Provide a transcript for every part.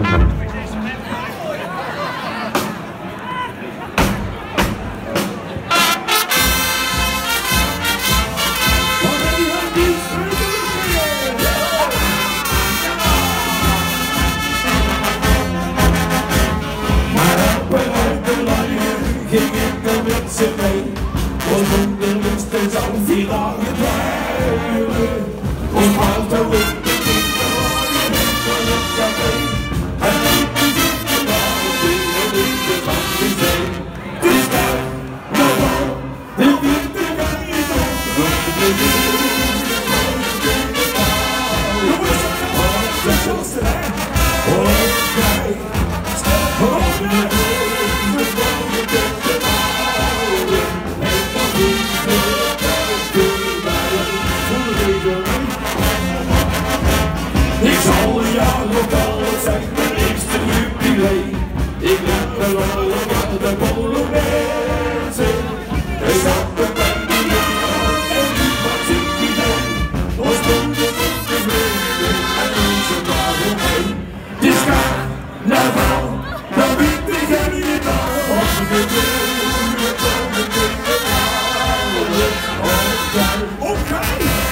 Gingen de mensen mee, ons wonderlijkste zang viel aan het lijden. Ons auto in de winkel waren van het café. En liep die zitten daar binnen in de zee. Dus kijk, nog wel, de winter kan je toch, want de winter kan je kunnen bouwen. Jongens, dat is zo sterk. Oh, kijk, oh, de ik zal een jaar nog wel zijn, mijn eerste jubilee. Ik let me wel op de Polonaise. Er zat een band in de hand en nu wat ik idee. Ons moeder op de vrede en onze waarom heen. Dus ga naar val, dan weet ik er niet aan. Of de wereld komen te verhalen. Oké.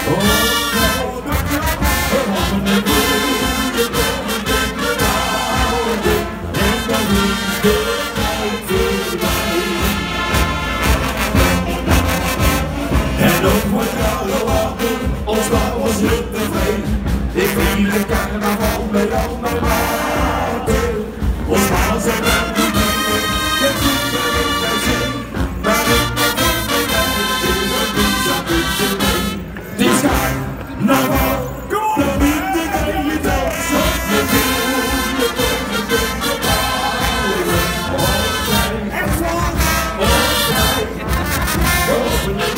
En ook wat jaren later, ons vrouw was heel tevreden. Ik vier de carnaval met al mijn maten. Ons vader zei dat niet meer, je doet me in mijn zin. Maar ik ben van mijn leven, dat is een beetje mee. Die is carnaval, dan weet ik aan je dat zo me wil. Je komt me te bouwen, altijd. Echt waar? Altijd. Over de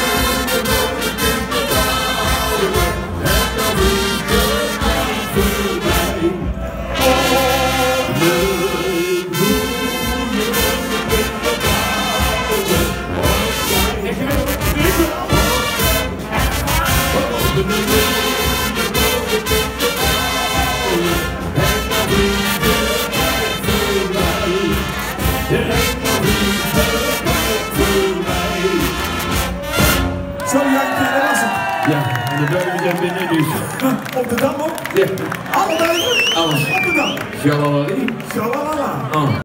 Zo, ja, dat was het. Ja, en de duiven zijn binnen dus. Op de dam ook? Ja. Alle duiven? Alles. Op de dam. Shalalali. Shalalala. Ah.